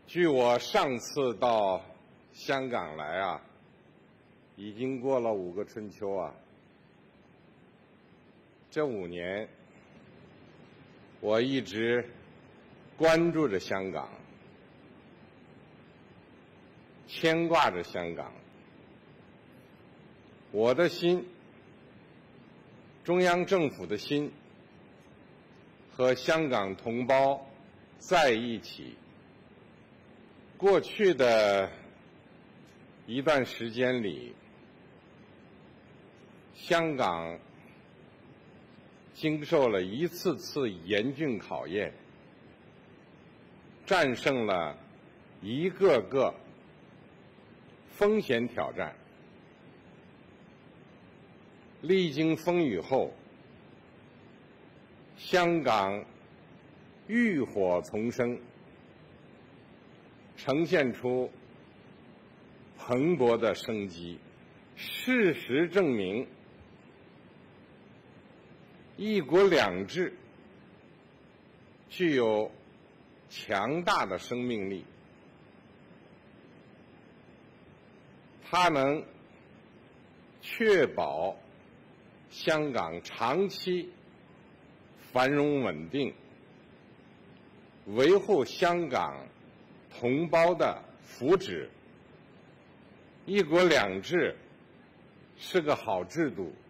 距我上次到香港来啊，已经过了5个春秋啊。这5年，我一直关注着香港，牵挂着香港。我的心，中央政府的心，和香港同胞在一起。过去的一段时间里，香港经受了一次次严峻考验，战胜了一个个风险挑战。历经风雨后，香港浴火重生，呈现出蓬勃的生机。事实证明，一国两制具有强大的生命力，它能确保香港长期繁荣稳定，维护香港同胞的福祉。一国两制是个好制度，